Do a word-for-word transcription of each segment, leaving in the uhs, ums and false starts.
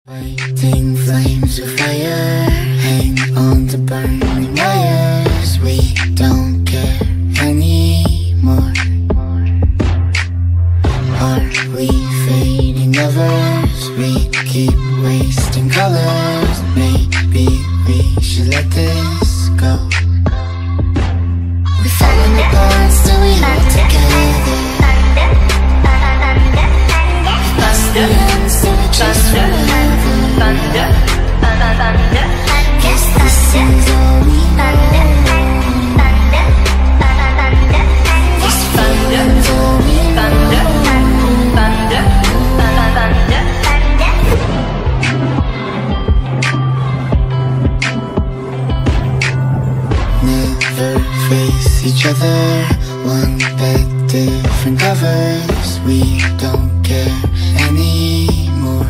Fighting flames of fire, hang on to burning wires. We don't care anymore. Are we fading lovers? We keep wasting colors. Maybe we should let this go. We've fallen apart, still we hold together. Past the end, still we chase forever. Thunder, thunder, thunder. Guess this is all we know. Thunder, thunder, thunder. This feeling's all we know. Thunder, thunder, thunder, thunder. Never face each other. One bed, different covers. We don't care anymore.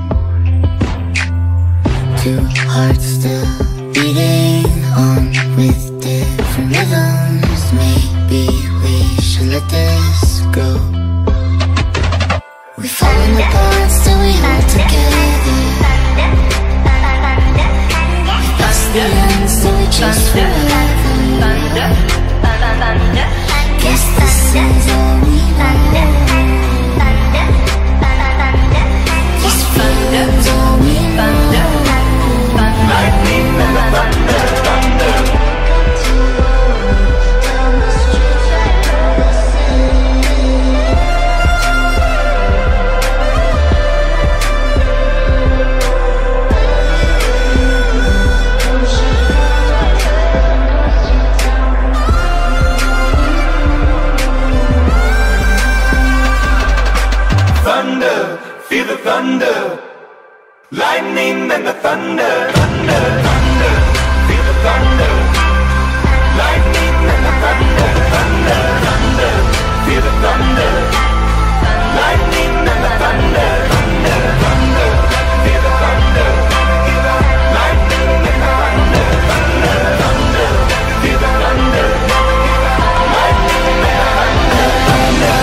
Two hearts still beating on with different rhythms. Maybe we should let this go. We've fallen apart, still we hold together. Past the end, still we chase forever. Guess this is all we know. This feeling's all we know. Lightning and the thunder, thunder. Thunder, feel the thunder. Lightning and the thunder, thunder, thunder. Feel the thunder. Lightning and the thunder, thunder, thunder. Feel the thunder. Lightning and the thunder, thunder, thunder. Feel the thunder. Lightning and the thunder, thunder, thunder. Feel the thunder. Lightning and the thunder, thunder.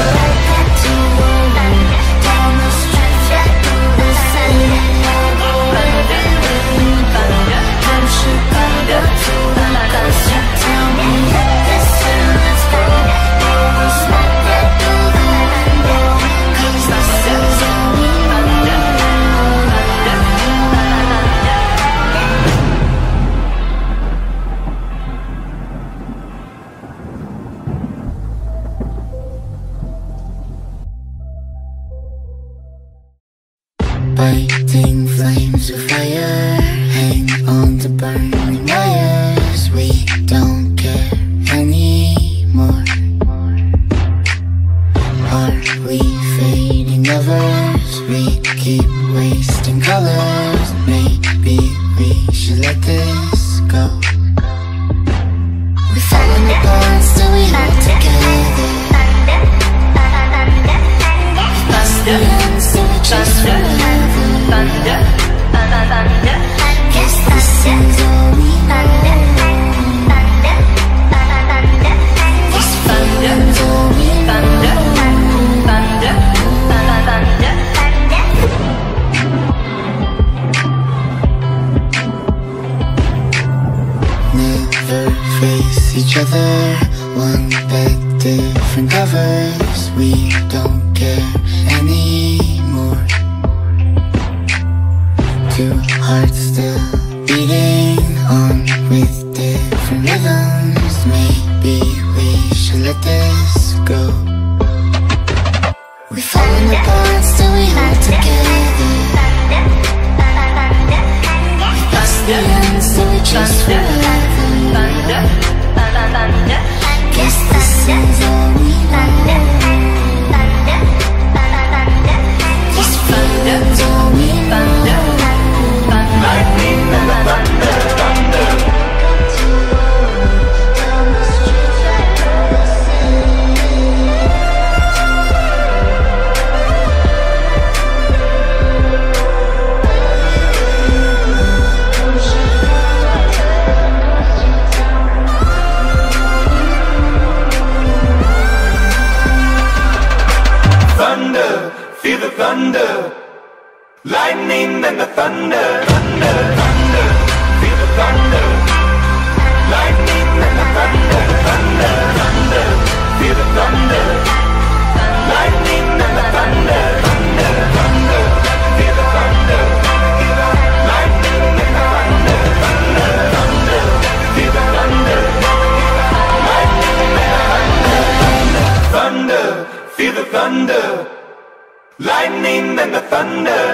Down the street, right through the city. Fighting flames of fire, hang on to burning wires. We don't care anymore. Are we fading lovers? We keep wasting colors. Maybe we should let this go. We've fallen apart, still we hold together. Past the end, still we chase forever. Thunder, thunder, thunder. Guess this is all we know. Thunder, thunder, thunder. This feeling's all we know. Thunder, thunder, thunder, thunder. Never face each other. One bed, different covers. We don't care anymore. Two hearts still beating on with different rhythms. Maybe we should let this go. We've fallen apart, still we hold together. Past the end, still we chase forever. Guess this is all we know. This feeling's all we know. Lightning and the thunder, thunder. thunder, thunder, thunder. Feel the thunder. Lightning and the thunder, thunder, thunder. Feel the thunder. Lightning and the thunder, thunder, thunder. Feel the thunder. Lightning and the thunder, thunder, thunder. Feel the thunder. Lightning and the thunder, thunder. Feel the thunder. Lightning and the thunder.